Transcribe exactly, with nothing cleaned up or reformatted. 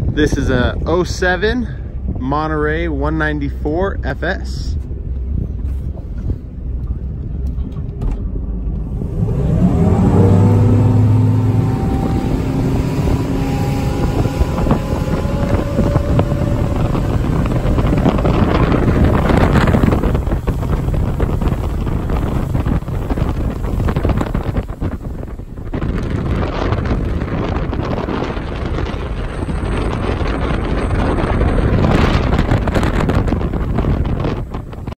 This is a oh seven Monterey one ninety-four F S.